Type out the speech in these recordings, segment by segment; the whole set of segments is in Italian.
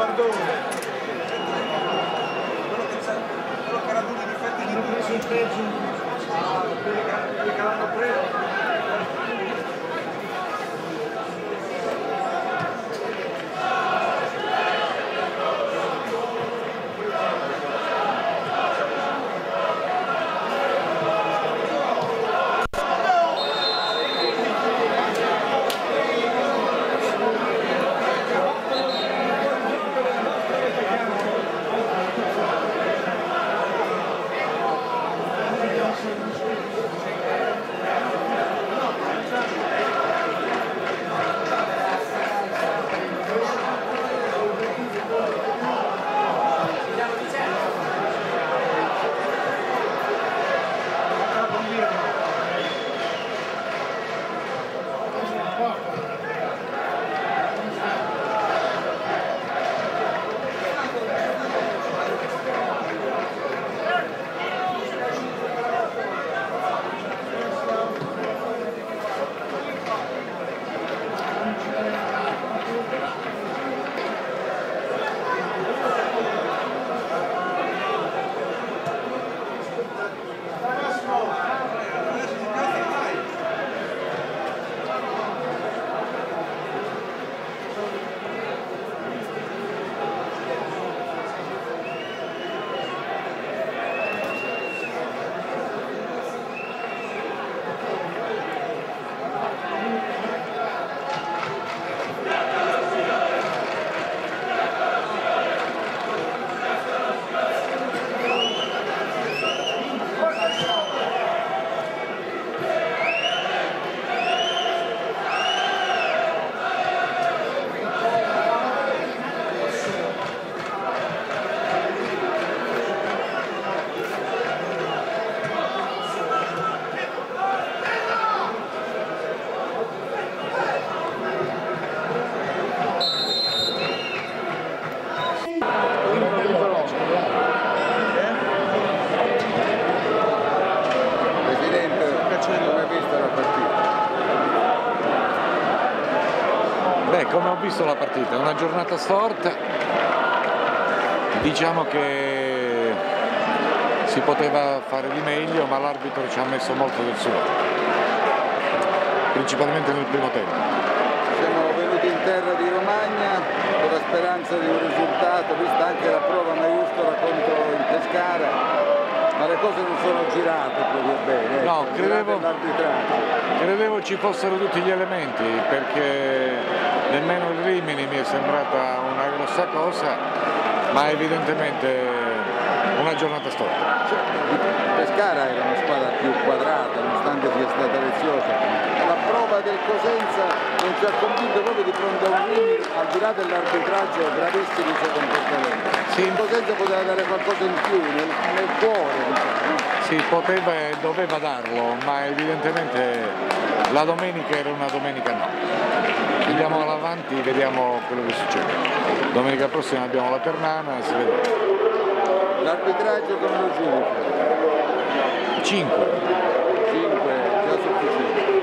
Guardone, quello che era uno dei difetti di preso il peggio, quelli che l'hanno preso. Come ho visto la partita, è una giornata storta, diciamo che si poteva fare di meglio, ma l'arbitro ci ha messo molto del suo, principalmente nel primo tempo. Siamo venuti in terra di Romagna con la speranza di un risultato, vista anche la prova maiuscola contro il Pescara, ma le cose non sono girate proprio bene. No, credevo ci fossero tutti gli elementi, perché nemmeno il Rimini mi è sembrata una grossa cosa, ma evidentemente una giornata storta. Pescara era una squadra più quadrata, nonostante sia stata preziosa. La prova del Cosenza non ci ha convinto proprio di fronte a un Rimini, al di là dell'arbitraggio gravissimo i suoi comportamenti. Sì. Il Cosenza poteva dare qualcosa in più, nel cuore. Sì, poteva e doveva darlo, ma evidentemente la domenica era una domenica no. Andiamo avanti, vediamo quello che succede. Domenica prossima abbiamo la Ternana e si vedrà. L'arbitraggio come lo giudica? 5. 5, già sufficiente.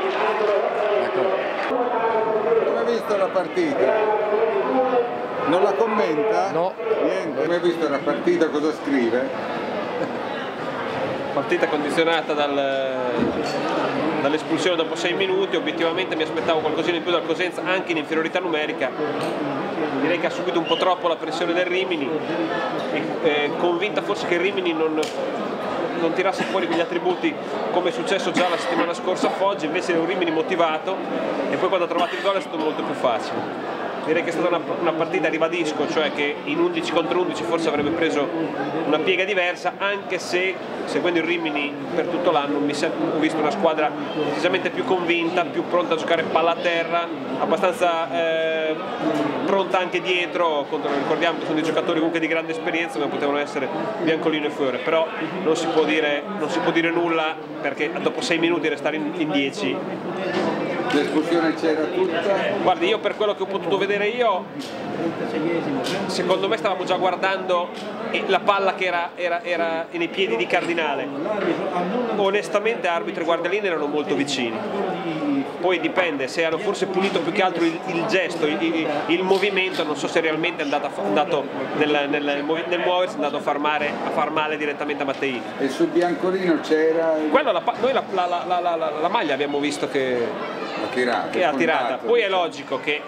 D'accordo. Come hai visto la partita? Non la commenta? No. Niente. Come hai visto la partita, cosa scrive? Partita condizionata dall'espulsione dopo 6 minuti, obiettivamente mi aspettavo qualcosina in più dal Cosenza anche in inferiorità numerica, direi che ha subito un po' troppo la pressione del Rimini, convinta forse che il Rimini non tirasse fuori quegli attributi come è successo già la settimana scorsa a Foggia, invece è un Rimini motivato e poi quando ha trovato il gol è stato molto più facile. Direi che è stata una partita, ribadisco, cioè che in 11 contro 11 forse avrebbe preso una piega diversa, anche se seguendo il Rimini per tutto l'anno ho visto una squadra decisamente più convinta, più pronta a giocare palla a terra, abbastanza pronta anche dietro, ricordiamo che sono dei giocatori comunque di grande esperienza come potevano essere Biancolino e Fiore, però non si può dire nulla perché dopo 6 minuti restare in 10. L'espulsione c'era tutta? Guardi, io per quello che ho potuto vedere io, secondo me stavamo già guardando la palla che era nei piedi di Cardinale. Onestamente arbitro e guardialine erano molto vicini. poi dipende se hanno forse pulito più che altro il gesto, il movimento, non so se realmente è andato nel muoversi, è andato a far male direttamente a Matteini. E sul biancolino c'era... Quello, noi la maglia abbiamo visto che ha tirata, poi è logico che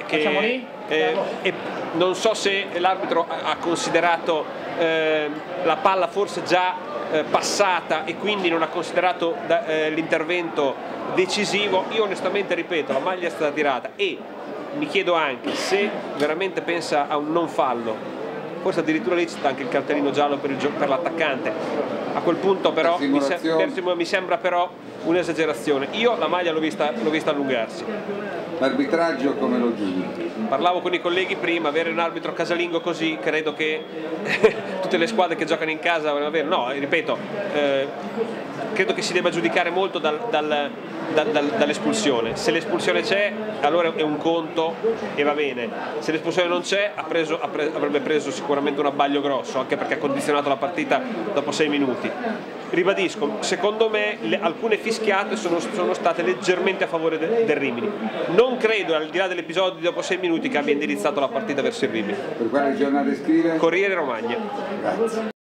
non so se l'arbitro ha considerato la palla forse già passata e quindi non ha considerato l'intervento decisivo. Io onestamente ripeto, la maglia è stata tirata e mi chiedo anche se veramente pensa a un non fallo, forse addirittura lì c'è anche il cartellino giallo per l'attaccante. A quel punto però mi sembra però un'esagerazione. Io la maglia l'ho vista allungarsi. L'arbitraggio come lo giudichi? Parlavo con i colleghi prima, avere un arbitro casalingo così, credo che tutte le squadre che giocano in casa vogliono avere. No, ripeto, credo che si debba giudicare molto dall'espulsione. Se l'espulsione c'è, allora è un conto e va bene. Se l'espulsione non c'è, avrebbe preso sicuramente un abbaglio grosso, anche perché ha condizionato la partita dopo 6 minuti. Ribadisco, secondo me alcune fischiate sono state leggermente a favore del Rimini. Non credo, al di là dell'episodio di dopo 6 minuti, che abbia indirizzato la partita verso il Rimini. Per quale giornata scrive? Corriere Romagna. Grazie.